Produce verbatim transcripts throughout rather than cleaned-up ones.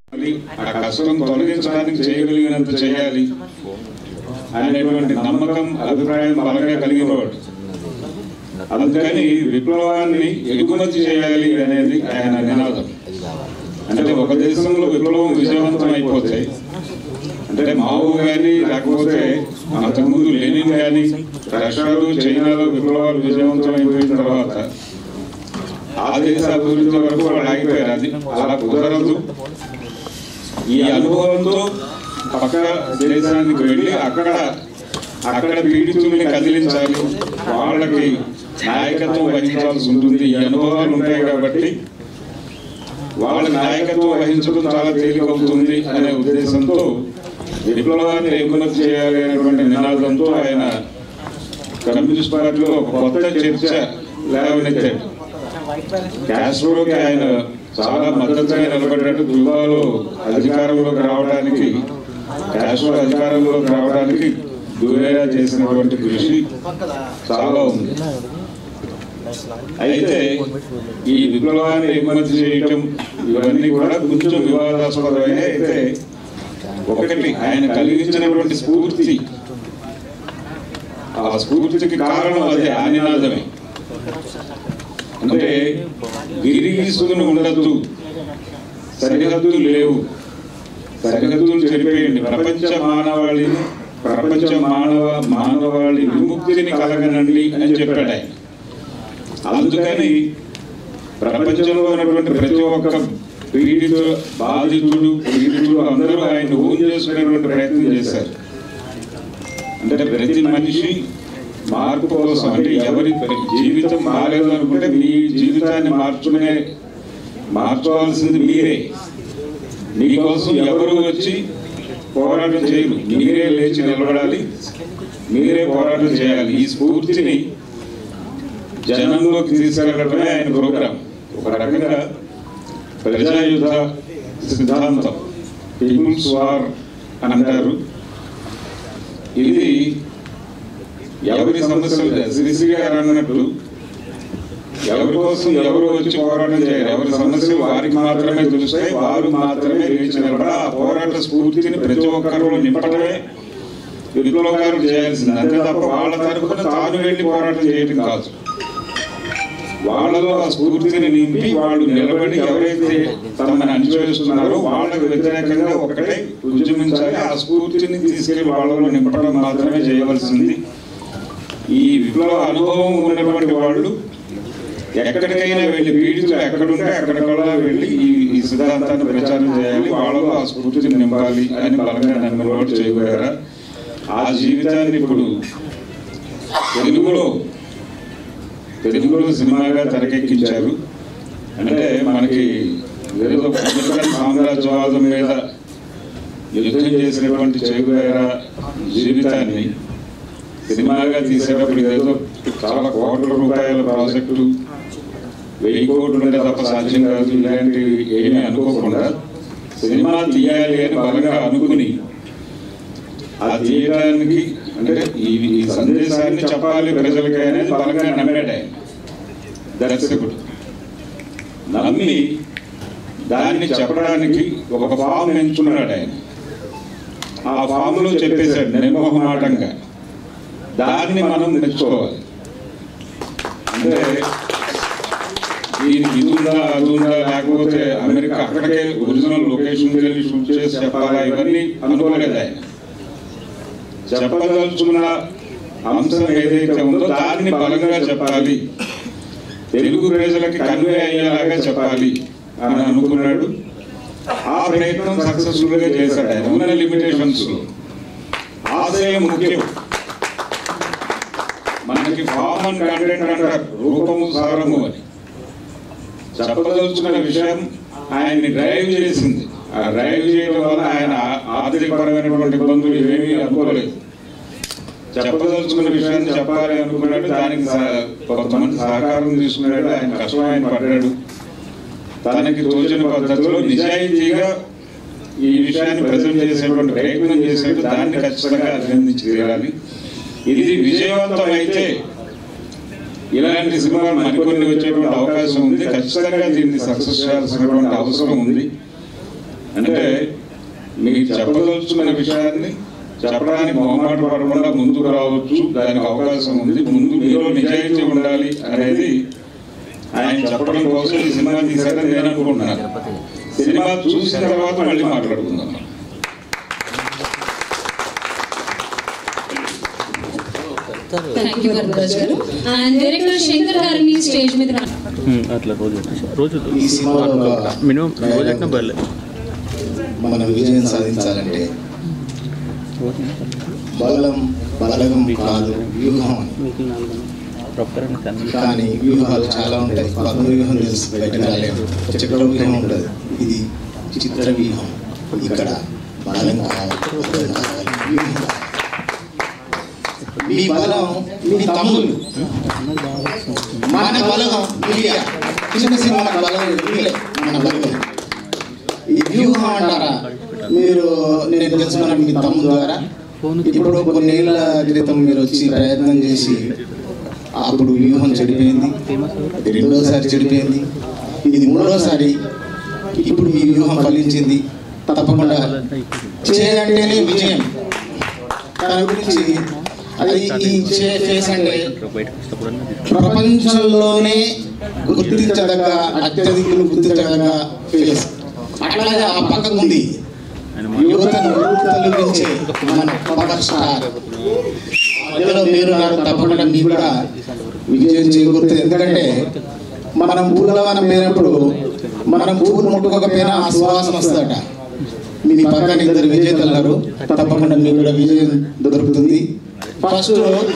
ఆ కష్టం తొలగించడానికి చేయగలిగినంత చేయాలి అనేటువంటి నమ్మకం అభిప్రాయం బలంగా కలిగినవాడు. అందుకని విప్లవాన్ని ఎగుమతి చేయాలి అనేది ఆయన నినాదం. అంటే ఒక దేశంలో విప్లవం విజయవంతం అయిపోతే, అంటే మావు కానీ లేకపోతే అంతకుముందు లెనిన్ కానీ రష్యాలో చైనాలో విప్లవాలు విజయవంతం అయిపోయిన తర్వాత ఆ దేశ అభివృద్ధి వరకు వాళ్ళు ఆగిపోయారు. అది అలా కుదరదు. ఈ అనుభవంతో పక్క దేశానికి వెళ్ళి అక్కడ అక్కడ పీడితుల్ని కదిలించాలి, వాళ్ళకి నాయకత్వం వహించాల్సి ఉంటుంది. ఈ అనుభవాలు ఉంటాయి కాబట్టి వాళ్ళకి నాయకత్వం వహించడం చాలా తేలికవుతుంది అనే ఉద్దేశంతో విప్లవాన్ని ఎగుమతి చేయాలి అనేటువంటి నినాదంతో ఆయన కమ్యూనిస్ట్ పార్టీలో ఒక కొత్త చర్చ లేవనెత్తాడు. క్యాస్ట్రోకి ఆయన చాలా మద్దతుగా నిలబడ్డాడు. క్యూబాలో అధికారంలోకి రావడానికి, క్యాస్ట్రో అధికారంలోకి రావడానికి గురేరా చేసినటువంటి కృషి చాలా ఉంది. అయితే ఈ విప్లవాన్ని ఎగుమతి చేయటం ఇవన్నీ కూడా కొంచెం వివాదాస్పదమే. అయితే ఒకటి ఆయన కలిగించినటువంటి స్ఫూర్తి, ఆ స్ఫూర్తికి కారణం అదే ఆ నినాదమే. అంటే గిరిగీసుకుని ఉండద్దు, సరిహద్దులు లేవు, సరిహద్దులు చెరిపేయండి, ప్రపంచ మానవాళిని ప్రపంచ మానవ మానవాళి విముక్తిని కలగనండి అని చెప్పాడు ఆయన. అందుకని ప్రపంచంలో ఉన్నటువంటి ప్రతి ఒక్క పీడితుడు, బాధితుడు, పీడితుడు అందరూ ఆయన ఊన్ చేసుకునేటువంటి ప్రయత్నం చేశారు. అంటే ప్రతి మనిషి మార్పు కోసం, అంటే ఎవరి జీవితం బాగాలేదు అనుకుంటే మీ జీవితాన్ని మార్చుకునే మార్చుకోవాల్సింది మీరే. మీకోసం ఎవరు వచ్చి పోరాటం చేయరు, మీరే లేచి నిలబడాలి, మీరే పోరాటం చేయాలి. ఈ స్ఫూర్తిని జనంలోకి తీసుకెళ్ళడమే ఆయన ప్రోగ్రాం. ఒక రకంగా ప్రజాయుద్ధ సిద్ధాంతం, పీపుల్స్ వార్ అని అంటారు. ఇది ఎవరి సమస్యలు శ్రీశ్రీ గారు అన్నట్టు ఎవరి కోసం ఎవరు వచ్చి పోరాటం చేయరు, ఎవరి సమస్యలు వారికి మాత్రమే తెలుస్తాయి, వారు మాత్రమే లేచి నిలబడి ఆ పోరాట స్ఫూర్తిని ప్రతి ఒక్కరు నింపడమే విప్లవకారులు చేయాల్సింది. అంతే తప్ప వాళ్ళ తరఫున తాను వెళ్ళి పోరాటం చేయడం కాదు. వాళ్ళలో ఆ స్ఫూర్తిని నింపి వాళ్ళు నిలబడి ఎవరైతే తమని అణిచివేస్తున్నారో వాళ్ళకు వ్యతిరేకంగా ఒకటే ఉద్యమించాలి. ఆ స్ఫూర్తిని తీసుకెళ్లి వాళ్ళలో నింపడం మాత్రమే చేయవలసింది. ఈ విప్లవ అనుభవం ఉన్నటువంటి వాళ్ళు ఎక్కడికైనా వెళ్ళి, పీడితులు ఎక్కడుంటే అక్కడికల్లా వెళ్ళి ఈ ఈ సిద్ధాంతాన్ని ప్రచారం చేయాలి, వాళ్ళలో ఆ స్ఫూర్తిని నింపాలి అని బలంగా నమ్మినవాడు చేయగలరా. ఆ జీవితాన్ని ఇప్పుడు తెలుగులో తెలుగులో సినిమాగా తెరకెక్కించారు. అంటే మనకి ఏదో అమెరికన్ సామ్రాజ్యవాదం మీద యుద్ధం చేసినటువంటి చేయగలరా జీవితాన్ని సినిమాగా తీసేటప్పుడు ఏదో చాలా కోట్ల రూపాయల ప్రాజెక్టు, వెయ్యి కోట్లు ఉంటే తప్ప సాధ్యం కాదు, ఇలాంటివి ఏమీ అనుకోకుండా సినిమా తీయాలి అని బలంగా అనుకుని ఆ తీయడానికి, అంటే ఈ సందేశాన్ని చెప్పాలి ప్రజలకి అనేది బలంగా నమ్మాడు ఆయన దర్శకుడు. నమ్మి దాన్ని చెప్పడానికి ఒక ఫామ్ ఎంచుకున్నాడు ఆయన. ఆ ఫామ్లో చెప్పేశాడు నిర్మోహమాటంగా. దాన్ని మనం మెచ్చుకోవాలి. అంటే దీనికి ఇది ఉందా అది ఉందా, లేకపోతే అమెరికా అక్కడికే ఒరిజినల్ లొకేషన్కి వెళ్ళి షూట్ చేసి చెప్పాలా, ఇవన్నీ అనుకోలేదు ఆయన. చెప్పదలుచుకున్న అంశం ఏదైతే ఉందో దాన్ని బలంగా చెప్పాలి, తెలుగు ప్రజలకి కన్వే అయ్యేలాగా చెప్పాలి అని అనుకున్నాడు. ఆ ప్రయత్నం సక్సెస్ఫుల్ గా చేశాడు ఆయన ఉన్న లిమిటేషన్స్ లో. ఆశయం ముఖ్యం. మనకి ఫామ్ అండ్ కంటెంట్ అంటారు, రూపము సారము అని. చెప్పదలుచుకున్న విషయం ఆయన్ని డ్రైవ్ చేసింది. ఆ డ్రైవ్ చేయడం వల్ల ఆయన ఆర్థికపరమైనటువంటి ఇబ్బందులు ఏమీ అనుకోలేదు. చెప్పదలుచుకున్న విషయాన్ని చెప్పాలి అనుకున్నాడు, దానికి కొంతమంది సహకారం తీసుకున్నాడు, ఆయన కష్టం ఆయన పడ్డాడు. తనకి తోచిన పద్ధతిలో నిజాయితీగా ఈ విషయాన్ని ప్రజెంట్ చేసేటువంటి ప్రయత్నం చేసేట్టు దాన్ని ఖచ్చితంగా అభినందించి తీరాలి. ఇది విజయవంతం అయితే ఇలాంటి సినిమాలు మరికొన్ని వచ్చేటువంటి అవకాశం ఉంది. ఖచ్చితంగా దీన్ని సక్సెస్ చేయాల్సినటువంటి అవసరం ఉంది. అంటే మీకు చెప్పదలుచుకున్న విషయాన్ని చెప్పడానికి మొహమాట పడకుండా ముందుకు రావచ్చు, దానికి అవకాశం ఉంది. ముందు మీలో నిజాయితీ ఉండాలి అనేది ఆయన చెప్పడం కోసం ఈ సినిమా తీశారని నేను అనుకుంటున్నాను. సినిమా చూసిన తర్వాత మళ్ళీ మాట్లాడుకుందాం. థ్యాంక్ యూ వరదరాజ్ గారు. అండ్ డైరెక్టర్ శంకర్ గారిని స్టేజ్ మీద అట్లా రోజు రోజు మినిమం రోజు బర్లే మనం విజయం సాధించాలంటే బలం బలగం కాదు, వ్యూహం. కానీ వ్యూహాలు చాలా ఉంటాయి. పద్మ వ్యూహం తెలుసు, బయటకు రాలేదు. చక్ర వ్యూహం ఉంటుంది, ఇది చిత్ర వ్యూహం. ఇక్కడ బలం కావాలి, వ్యూహం కావాలి. మీ బలం మీ తమ్ముళ్ళు, మన బలగం మీడియా. చిన్న సినిమా మన బలం మన బలగం. ఈ వ్యూహం అంటారా మీరు, నేను తెలుసుకున్న మీ తమ్ముడు ద్వారా. ఇప్పుడు కొన్నేళ్ల క్రితం మీరు వచ్చి ప్రయత్నం చేసి అప్పుడు వ్యూహం చెడిపోయింది, రెండోసారి చెడిపోయింది, ఇది మూడోసారి. ఇప్పుడు మీ వ్యూహం ఫలించింది. తప్పకుండా చేయాలంటేనే విజయం. దాని గురించి అది ఈ ఫేస్ అంటే ప్రపంచంలోనే గుర్తించదగ్గ, అత్యధికులు గుర్తించదగ్గ ఫేస్. అట్లాగే ఆ పక్కకు ఉంది యువతను తొలగించే మన పవర్ స్టార్. అందులో మీరు తప్పకుండా మీకు కూడా విజయం చేకూరుతుంది. ఎందుకంటే మనం ఊళ్ళో మనం పోయినప్పుడు మనం పువ్వులు ముట్టుకోకపోయినా ఆ సువాసన వస్తుందట. మీ పక్కన ఇద్దరు విజేతలు ఉన్నారు, తప్పకుండా మీకు కూడా విజయం దొరుకుతుంది. ఫస్ట్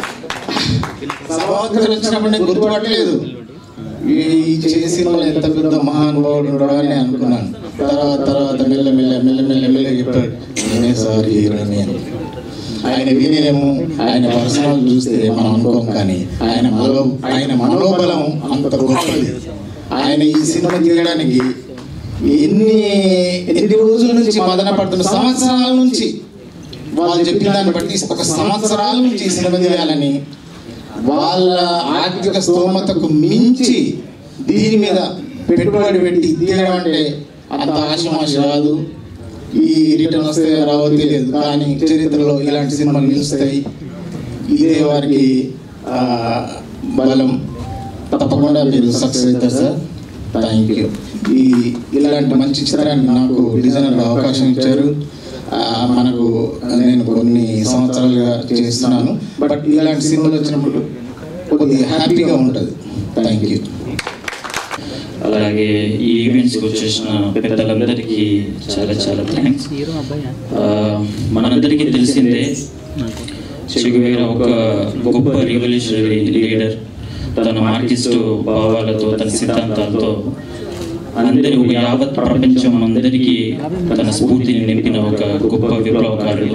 సభాకర్ వచ్చినప్పుడు నేను గుర్తుపట్టలేదు, ఈ చేసిన ఎంత పెద్ద మహానుభావుడు అని అనుకున్నాను. తర్వాత తర్వాత మెల్ల మెల్ల మెల్ల మెల్ల మెల్ల చెప్పాడు నేనే సార్ హీరోని అని. ఆయన వినేమో, ఆయన పర్సనల్ చూస్తే మనం అనుకోం, కానీ ఆయన మనో ఆయన మనోబలం అంత గొప్పది. ఆయన ఈ సినిమా తీయడానికి ఎన్ని ఎన్ని రోజుల నుంచి మదన పడుతున్న, సంవత్సరాల నుంచి వాళ్ళు చెప్పిన దాన్ని బట్టి ఒక సంవత్సరాల నుంచి ఈ సినిమా తీయాలని వాళ్ళ ఆర్థిక స్తోమతకు మించి దీని మీద పెట్టుబడి పెట్టి తీయడం అంటే అంత ఆశమాష రాదు. ఈ రిటర్న్ వస్తే రావో తెలియదు, కానీ చరిత్రలో ఇలాంటి సినిమాలు నిలుస్తాయి. ఇదే వారికి బలం. తప్పకుండా మీరు సక్సెస్ అవుతారు సార్. Thank you. ఈ ఇలాంటి మంచి చిత్రాన్ని నాకు డిజైనర్గా అవకాశం ఇచ్చారు. మనకు నేను కొన్ని సంవత్సరాలుగా చేస్తున్నాను, బట్ ఇలాంటి సినిమాలు వచ్చినప్పుడు కొద్దిగా హ్యాపీగా ఉంటుంది. Thank you. అలాగే ఈ ఈవెంట్స్కి వచ్చేసిన పెద్దలందరికీ చాలా చాలా థ్యాంక్స్. మనందరికీ తెలిసిందే చెగువేరా ఒక గొప్ప రివల్యూషనరీ లీడర్. తన మార్కిస్టు భావాలతో, తన సిద్ధాంతాలతో అందరి ఒక యావత్ ప్రపంచం అందరికీ తన స్ఫూర్తిని నింపిన ఒక గొప్ప విప్లవకారుడు.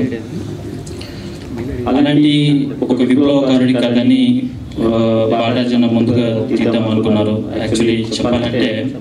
అలాంటి ఒక విప్లవకారుడి కథని బాలాజన ముందుగా తీద్దాం అనుకున్నారు. యాక్చువల్లీ చెప్పాలంటే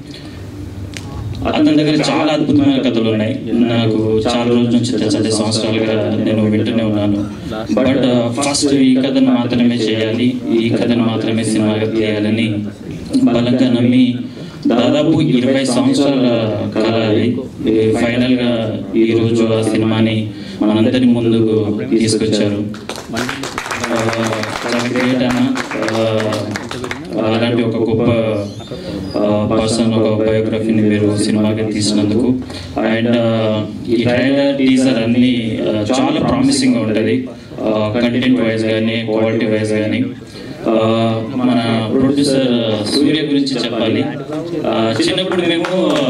అతని దగ్గర చాలా అద్భుతమైన కథలు ఉన్నాయి. నాకు చాలా రోజుల నుంచి చాలా సంవత్సరాలుగా నేను వింటూనే ఉన్నాను. బట్ ఫస్ట్ ఈ కథను మాత్రమే చేయాలి, ఈ కథను మాత్రమే సినిమాగా తీయాలని బలంగా నమ్మి దాదాపు ఇరవై సంవత్సరాల కాలాలి ఫైనల్గా ఈరోజు ఆ సినిమాని మనందరి ముందుకు తీసుకొచ్చారు. అలాంటి ఒక గొప్ప పర్సన్, ఒక బయోగ్రఫీని మీరు సినిమాగా తీసినందుకు. అండ్ ఈ ట్రైలర్ టీజర్ అన్ని చాలా ప్రామిసింగ్గా ఉంటుంది, కంటెంట్ వైజ్ కానీ క్వాలిటీ వైజ్ కానీ. మన ప్రొడ్యూసర్ సూర్య గురించి చెప్పాలి. చిన్నప్పుడు మేము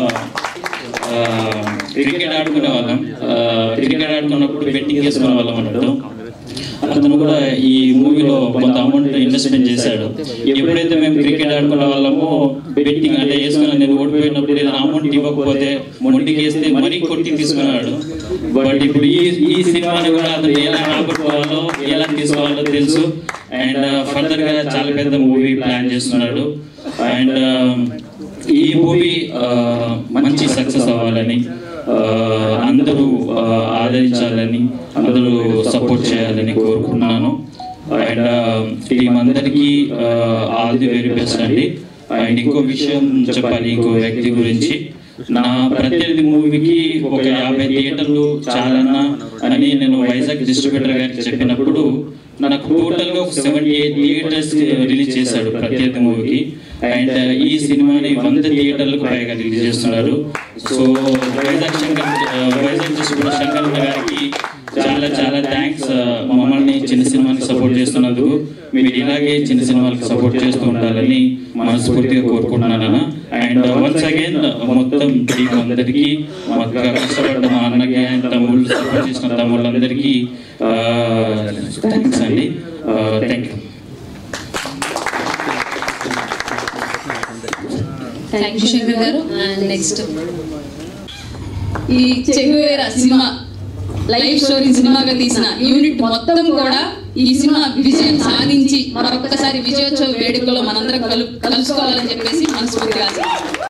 క్రికెట్ ఆడుకునే వాళ్ళం. క్రికెట్ ఆడుకున్నప్పుడు బెట్టింగ్ చేసుకునే వాళ్ళం అన్నట్టు. అతను కూడా ఈ మూవీలో కొంత అమౌంట్ ఇన్వెస్ట్మెంట్ చేశాడు. ఎప్పుడైతే మేము క్రికెట్ ఆడుకునే వాళ్ళమో బెట్టింగ్ అంటే వేసుకున్నా, నేను ఓడిపోయినప్పుడు ఏదైనా అమౌంట్ ఇవ్వకపోతే మొండికి వేస్తే మరీ కొట్టి తీసుకున్నాడు. బట్ ఇప్పుడు ఈ ఈ సినిమాని కూడా అతను ఎలా రాబట్టుకోవాలో, ఎలా తీసుకోవాలో తెలుసు. అండ్ ఫర్దర్ గా చాలా పెద్ద మూవీ ప్లాన్ చేస్తున్నాడు. అండ్ ఈ మూవీ మంచి సక్సెస్ అవ్వాలని, అందరూ ఆదరించాలని, అందరూ సపోర్ట్ చేయాలని కోరుకున్నాను. అండ్ టీం అందరికీ ఆల్ ది వెరీ బెస్ట్ అండి. అండ్ ఇంకో విషయం చెప్పాలి, ఇంకో వ్యక్తి గురించి. నా ప్రత్యర్థి మూవీకి ఒక యాభై థియేటర్లు చాలన్నా అని నేను వైజాగ్ డిస్ట్రిబ్యూటర్ గారికి చెప్పినప్పుడు నాకు టోటల్గా ఒక సెవెంటీ ఎయిట్ థియేటర్స్ రిలీజ్ చేశాడు ప్రత్యర్థి మూవీకి. అండ్ ఈ సినిమాని వంద థియేటర్లకు పైగా రిలీజ్ చేస్తున్నారు. సో వైజాగ్ శంకర్ వైజాగ్ డిస్ట్రిబ్యూటర్ శంకర్ గారికి చాలా చాలా థ్యాంక్స్. మమ్మల్ని చిన్న సినిమాకి సపోర్ట్ చేస్తున్నందుకు. మీరు ఇలాగే చిన్న సినిమాలకు సపోర్ట్ చేస్తూ ఉండాలని మనస్ఫూర్తిగా కోరుకుంటున్నాను. అండ్ వన్స్ అగైన్ మొత్తం టీం అందరికీ, మాకు కష్టపడ్డ మా అన్నకి అండ్ తమ్ముళ్ళు సపోర్ట్ చేసిన తమ్ముళ్ళందరికీ థ్యాంక్స్ అండి. Thank you. Thank you Shankar గారు. అండ్ నెక్స్ట్ ఈ చెగువేరా సినిమా లైఫ్ స్టోరీ సినిమాగా తీసిన యూనిట్ మొత్తం కూడా ఈ సినిమా విజయం సాధించి మరొక్కసారి విజయోత్సవ వేడుకలో మనందరం కలు కలుసుకోవాలని చెప్పేసి మనస్ఫూర్తిగా